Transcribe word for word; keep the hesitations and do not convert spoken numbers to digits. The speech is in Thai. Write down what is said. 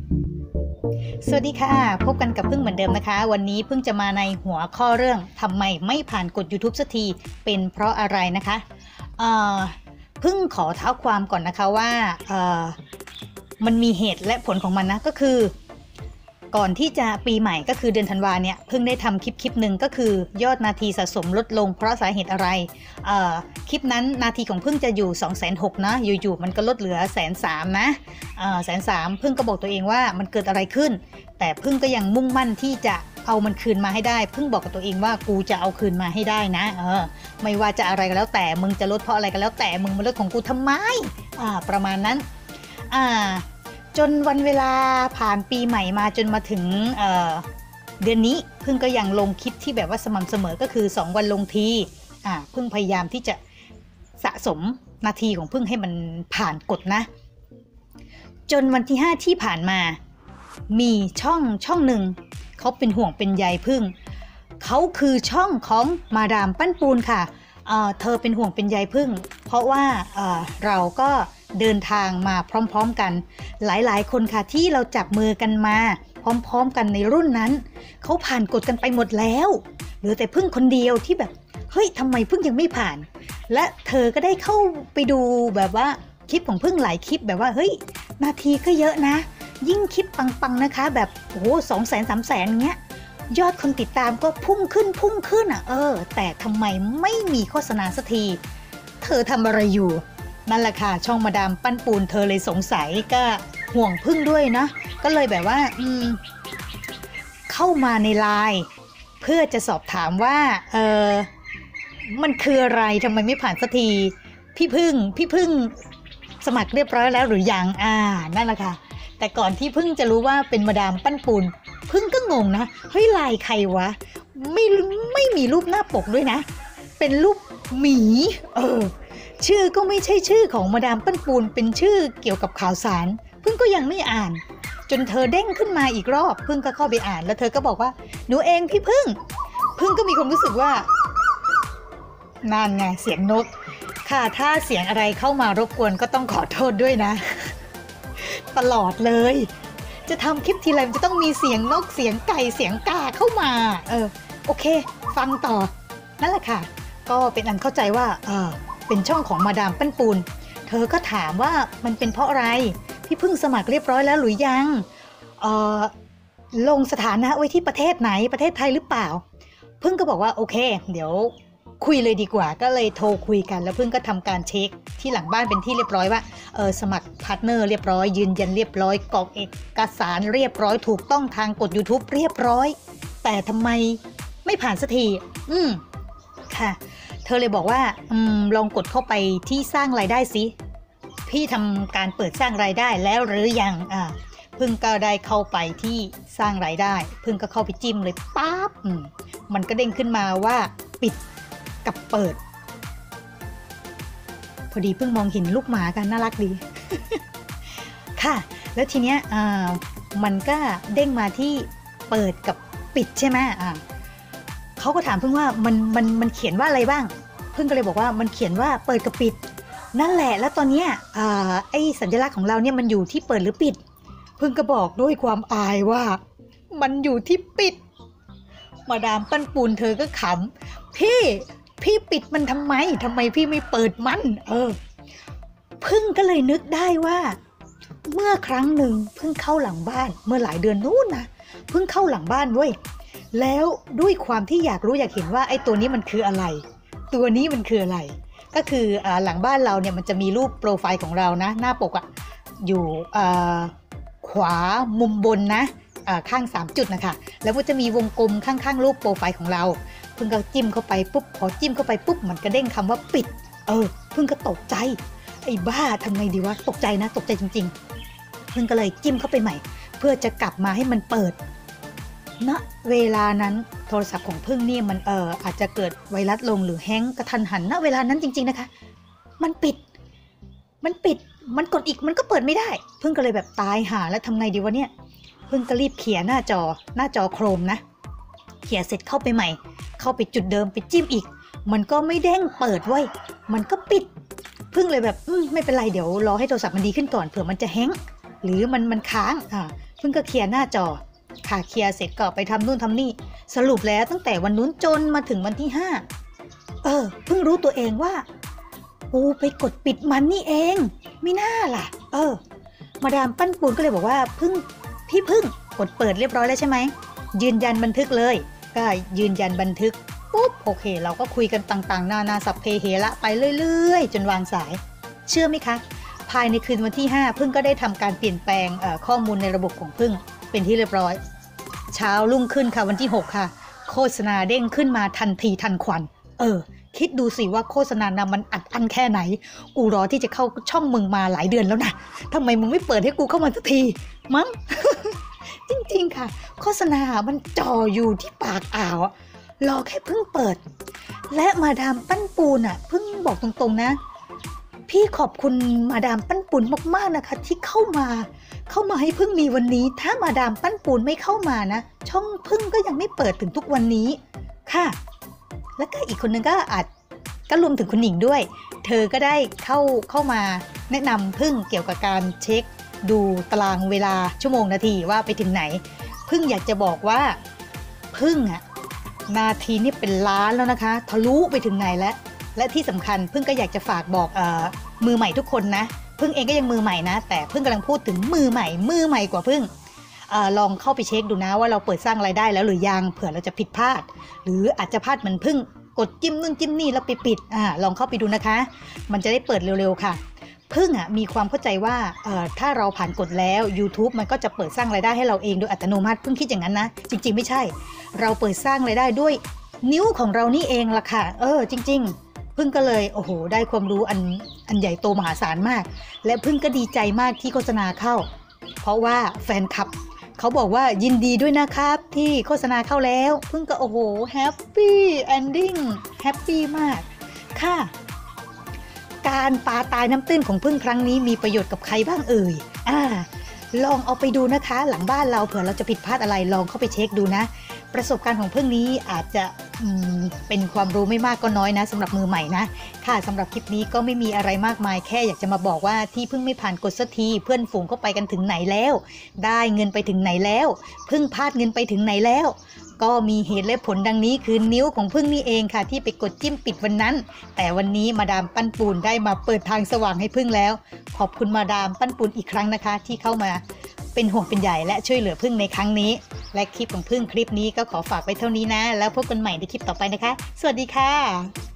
สวัสดีค่ะพบกันกับพึ่งเหมือนเดิมนะคะวันนี้พึ่งจะมาในหัวข้อเรื่องทำไมไม่ผ่านกด YouTube สักทีเป็นเพราะอะไรนะคะเอ่อพึ่งขอเท้าความก่อนนะคะว่าเอ่อมันมีเหตุและผลของมันนะก็คือก่อนที่จะปีใหม่ก็คือเดือนธันวาเนี่ยพึ่งได้ทำคลิปคลิปหนึ่งก็คือยอดนาทีสะสมลดลงเพราะสาเหตุอะไรเอ่อคลิปนั้นนาทีของพึ่งจะอยู่ สองแสนหกหมื่น นะอยู่ๆมันก็ลดเหลือ แสนสาม นะเอ่อแสนสามพึ่งก็บอกตัวเองว่ามันเกิดอะไรขึ้นแต่พึ่งก็ยังมุ่งมั่นที่จะเอามันคืนมาให้ได้พึ่งบอกกับตัวเองว่ากูจะเอาคืนมาให้ได้นะเออไม่ว่าจะอะไรก็แล้วแต่มึงจะลดเพราะอะไรก็แล้วแต่มึงมาลดของกูทำไมอ่าประมาณนั้นอ่าจนวันเวลาผ่านปีใหม่มาจนมาถึงเอ่อเดือนนี้พึ่งก็ยังลงคลิปที่แบบว่าสม่ำเสมอก็คือสองวันลงทีอ่าพึ่งพยายามที่จะสะสมนาทีของพึ่งให้มันผ่านกฎนะจนวันที่ห้าที่ผ่านมามีช่องช่องหนึ่งเขาเป็นห่วงเป็นใยพึ่งเขาคือช่องของมาดามปั้นปูนค่ะ เอ่อ เธอเป็นห่วงเป็นใยพึ่งเพราะว่าเอ่อเราก็เดินทางมาพร้อมๆกันหลายๆคนค่ะที่เราจับมือกันมาพร้อมๆกันในรุ่นนั้นเขาผ่านกฎกันไปหมดแล้วเหลือแต่พึ่งคนเดียวที่แบบเฮ้ยทำไมพึ่งยังไม่ผ่านและเธอก็ได้เข้าไปดูแบบว่าคลิปของพึ่งหลายคลิปแบบว่าเฮ้ยนาทีก็เยอะนะยิ่งคลิปปังๆนะคะแบบโอ้โหสองแสนสามแสนเงี้ยยอดคนติดตามก็พุ่งขึ้นพุ่งขึ้นอ่ะเออแต่ทำไมไม่มีโฆษณาสักทีเธอทำอะไรอยู่นั่นแหละค่ะช่องมาดามปั้นปูนเธอเลยสงสัยก็ห่วงพึ่งด้วยนะก็เลยแบบว่าอืมเข้ามาในไลน์เพื่อจะสอบถามว่าเออมันคืออะไรทำไมไม่ผ่านสักทีพี่พึ่งพี่พึ่งสมัครเรียบร้อยแล้วหรือยังอ่านั่นแหละค่ะแต่ก่อนที่พึ่งจะรู้ว่าเป็นมาดามปั้นปูนพึ่งก็งงนะเฮ้ยลายใครวะไม่ไม่มีรูปหน้าปกด้วยนะเป็นรูปหมีเออชื่อก็ไม่ใช่ชื่อของมาดามปั้นปูนเป็นชื่อเกี่ยวกับข่าวสารพึ่งก็ยังไม่อ่านจนเธอเด้งขึ้นมาอีกรอบพึ่งก็เข้าไปอ่านแล้วเธอก็บอกว่าหนูเองพี่พึ่งพึ่งก็มีความรู้สึกว่านั่นไงเสียงนกค่ะถ้าเสียงอะไรเข้ามารบกวนก็ต้องขอโทษด้วยนะตลอดเลยจะทำคลิปทีไรมันจะต้องมีเสียงนกเสียงไก่เสียงกาเข้ามาเออโอเคฟังต่อนั่นแหละค่ะก็เป็นอันเข้าใจว่าเออเป็นช่องของมาดามปั้นปูนเธอก็ถามว่ามันเป็นเพราะอะไรพี่พึ่งสมัครเรียบร้อยแล้วหรือยังเออลงสถานะไว้ที่ประเทศไหนประเทศไทยหรือเปล่าพึ่งก็บอกว่าโอเคเดี๋ยวคุยเลยดีกว่าก็เลยโทรคุยกันแล้วพึ่งก็ทำการเช็คที่หลังบ้านเป็นที่เรียบร้อยว่าเออสมัครพาร์ทเนอร์เรียบร้อยยืนยันเรียบร้อยกรอกเอกสารเรียบร้อยถูกต้องทางกฎ YouTube เรียบร้อยแต่ทำไมไม่ผ่านสักทีอืมค่ะเธอเลยบอกว่าอืมลองกดเข้าไปที่สร้างรายได้สิพี่ทำการเปิดสร้างรายได้แล้วหรือยังอ่าพึ่งก็ได้เข้าไปที่สร้างรายได้พึ่งก็เข้าไปจิ้มเลยปั๊บอืมมันก็เด้งขึ้นมาว่าปิดกับเปิดพอดีเพิ่งมองเห็นลูกหมากันน่ารักดี ค่ะแล้วทีเนี้ยอ่ามันก็เด้งมาที่เปิดกับปิดใช่ไหมอ่าเขาก็ถามเพิ่งว่ามันมันมันเขียนว่าอะไรบ้างเพิ่งก็เลยบอกว่ามันเขียนว่าเปิดกับปิดนั่นแหละแล้วตอนเนี้ยอ่าไอ้สัญลักษณ์ของเราเนี่ยมันอยู่ที่เปิดหรือปิดเพิ่งก็บอกด้วยความอายว่ามันอยู่ที่ปิดมาดามปั้นปูนเธอก็ขำพี่พี่ปิดมันทำไมทำไมพี่ไม่เปิดมันเออพึ่งก็เลยนึกได้ว่าเมื่อครั้งหนึ่งพึ่งเข้าหลังบ้านเมื่อหลายเดือนนู้นนะพึ่งเข้าหลังบ้านเว้ยแล้วด้วยความที่อยากรู้อยากเห็นว่าไอ้ตัวนี้มันคืออะไรตัวนี้มันคืออะไรก็คืออ่าหลังบ้านเราเนี่ยมันจะมีรูปโปรไฟล์ของเรานะหน้าปกอะอยู่อ่าขวามุมบนนะข้างสามจุดนะคะแล้วก็จะมีวงกลมข้างๆรูปโปรไฟล์ของเราเพิ่งก็จิ้มเข้าไปปุ๊บพอจิ้มเข้าไปปุ๊บมันก็เด้งคำว่าปิดเออเพิ่งก็ตกใจไอ้บ้าทำไงดีวะตกใจนะตกใจจริงๆเพิ่งก็เลยจิ้มเข้าไปใหม่เพื่อจะกลับมาให้มันเปิดณเวลานั้นโทรศัพท์ของพึ่งเนี่ยมันเอออาจจะเกิดไวรัสลงหรือแฮงก์กระทันหันณเวลานั้นจริงๆนะคะมันปิดมันปิดมันกดอีกมันก็เปิดไม่ได้พึ่งก็เลยแบบตายหาแล้วทำไงดีวะเนี่ยพึ่งก็รีบเขี่ยหน้าจอหน้าจอโครมนะเขี่ยเสร็จเข้าไปใหม่เข้าไปจุดเดิมไปจิ้มอีกมันก็ไม่เด้งเปิดไว้มันก็ปิดพึ่งเลยแบบไม่เป็นไรเดี๋ยวรอให้โทรศัพท์มันดีขึ้นก่อนเผื่อมันจะแฮงก์หรือมันมันค้างอ่าพึ่งก็เคลียร์หน้าจอค่ะเคลียร์เสร็จก็ไปทำนู่นทำนี่สรุปแล้วตั้งแต่วันนู้นจนมาถึงวันที่ห้าเออเพิ่งรู้ตัวเองว่าปูไปกดปิดมันนี่เองไม่น่าล่ะเออมาดามปั้นปูนก็เลยบอกว่าพึ่งพี่พึ่งกดเปิดเรียบร้อยแล้วใช่ไหมยืนยันบันทึกเลยก็ยืนยันบันทึกปุ๊บโอเคเราก็คุยกันต่างๆนานาสัพเพเหระไปเรื่อยๆจนวางสายเชื่อไหมคะภายในคืนวันที่ห้าพึ่งก็ได้ทำการเปลี่ยนแปลงข้อมูลในระบบของพึ่งเป็นที่เรียบร้อยเช้ารุ่งขึ้นค่ะวันที่หกค่ะโฆษณาเด้งขึ้นมาทันทีทันควันเออคิดดูสิว่าโฆษณานำมันอัดอั้นแค่ไหนกูรอที่จะเข้าช่องมึงมาหลายเดือนแล้วนะทำไมมึงไม่เปิดให้กูเข้ามาสักทีมั้ง จริงๆค่ะโฆษณามันจ่ออยู่ที่ปากอ่าวรอแค่พึ่งเปิดและมาดามปั้นปูนอ่ะพึ่งบอกตรงๆนะพี่ขอบคุณมาดามปั้นปูนมากๆนะคะที่เข้ามาเข้ามาให้พึ่งมีวันนี้ถ้ามาดามปั้นปูนไม่เข้ามานะช่องพึ่งก็ยังไม่เปิดถึงทุกวันนี้ค่ะแล้วก็อีกคนนึงก็อาจก็รวมถึงคุณหนิงด้วยเธอก็ได้เข้าเข้ามาแนะนำพึ่งเกี่ยวกับการเช็คดูตารางเวลาชั่วโมงนาทีว่าไปถึงไหนพึ่งอยากจะบอกว่าพึ่งอะนาทีนี่เป็นล้านแล้วนะคะทะลุไปถึงไหนแล้วและที่สำคัญพึ่งก็อยากจะฝากบอกเอ่อมือใหม่ทุกคนนะพึ่งเองก็ยังมือใหม่นะแต่พึ่งกำลังพูดถึงมือใหม่มือใหม่กว่าพึ่งเอ่อลองเข้าไปเช็คดูนะว่าเราเปิดสร้างรายได้แล้วหรือยังเผื่อเราจะผิดพลาดหรืออาจจะพลาดเหมือนพึ่งกดจิ้มนู่นจิ้มนี่แล้วไปปิดอ่าลองเข้าไปดูนะคะมันจะได้เปิดเร็วๆค่ะพึ่งอ่ะมีความเข้าใจว่าเอ่อถ้าเราผ่านกฎแล้ว YouTube มันก็จะเปิดสร้างรายได้ให้เราเองโดยอัตโนมัติพึ่งคิดอย่างนั้นนะจริงๆไม่ใช่เราเปิดสร้างรายได้ด้วยนิ้วของเรานี่เองล่ะค่ะเออจริงๆพึ่งก็เลยโอ้โหได้ความรู้อันอันใหญ่โตมหาศาลมากและพึ่งก็ดีใจมากที่โฆษณาเข้าเพราะว่าแฟนคลับเขาบอกว่ายินดีด้วยนะครับที่โฆษณาเข้าแล้วพึ่งก็โอ้โหแฮปปี้เอนดิ้งแฮปปี้มากค่ะการปลาตายน้ำตื้นของพึ่งครั้งนี้มีประโยชน์กับใครบ้างเอ่ยอ่าลองเอาไปดูนะคะหลังบ้านเราเผื่อเราจะผิดพลาดอะไรลองเข้าไปเช็คดูนะประสบการณ์ของพึ่งนี้อาจจะเป็นความรู้ไม่มากก็น้อยนะสำหรับมือใหม่นะค่ะสำหรับคลิปนี้ก็ไม่มีอะไรมากมายแค่อยากจะมาบอกว่าที่พึ่งไม่ผ่านกฎสักทีเพื่อนฝูงเข้าไปกันถึงไหนแล้วได้เงินไปถึงไหนแล้วพึ่งพลาดเงินไปถึงไหนแล้วก็มีเหตุและผลดังนี้คือนิ้วของพึ่งนี่เองค่ะที่ไปกดจิ้มปิดวันนั้นแต่วันนี้มาดามปั้นปูนได้มาเปิดทางสว่างให้พึ่งแล้วขอบคุณมาดามปั้นปูนอีกครั้งนะคะที่เข้ามาเป็นห่วงเป็นใยและช่วยเหลือพึ่งในครั้งนี้และคลิปของพึ่งคลิปนี้ก็ขอฝากไว้เท่านี้นะแล้วพบกันใหม่ในคลิปต่อไปนะคะสวัสดีค่ะ